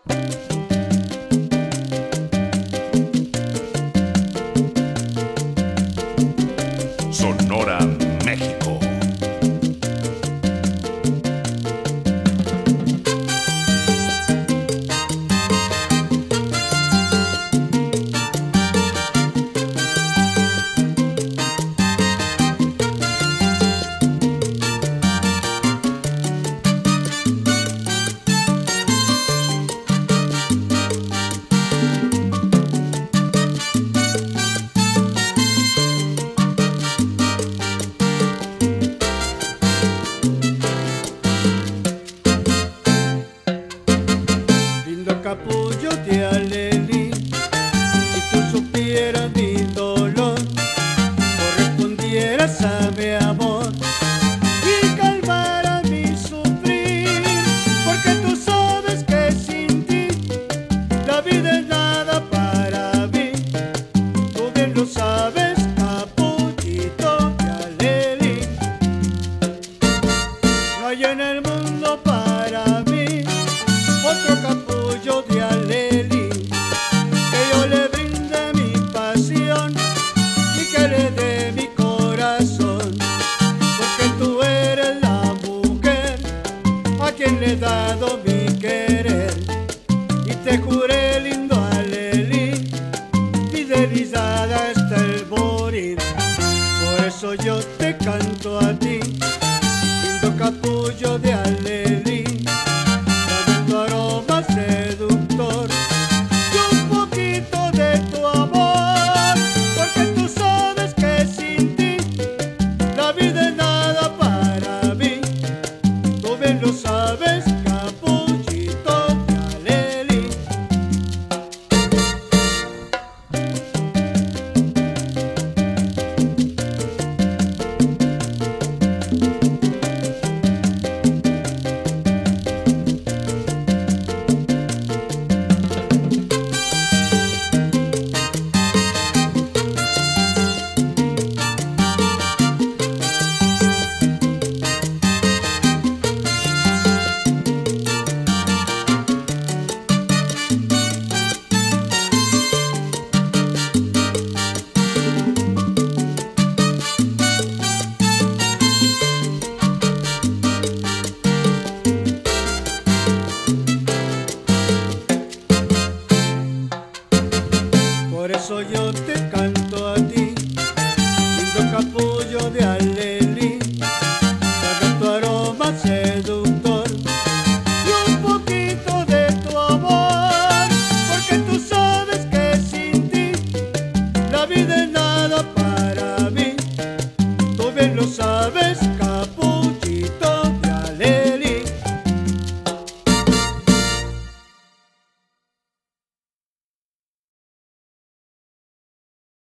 Sonora, México. Capullo de Alelí, si tú supieras mi dolor, correspondieras a mi amor y calmaras mi sufrir, porque tú sabes que sin ti la vida es nada para mí. Tú bien lo sabes, capullito de Alelí. No hay en el mundo para mí otro capullo de Alelí, que yo le brinde mi pasión y que le dé mi corazón, porque tú eres la mujer a quien le he dado mi querer. Y te juré, lindo Alelí, fidelizada hasta el morir. Por eso yo te canto a ti, lindo capullo de Alelí, seductor, y un poquito de tu amor, porque tú sabes que sin ti la vida es nada para mí. Tú bien lo sabes, capullito de Alelí. Por eso yo te canto a ti, lindo capullo de Alelí, con tu aroma seductor y un poquito de tu amor, porque tú sabes que sin ti la vida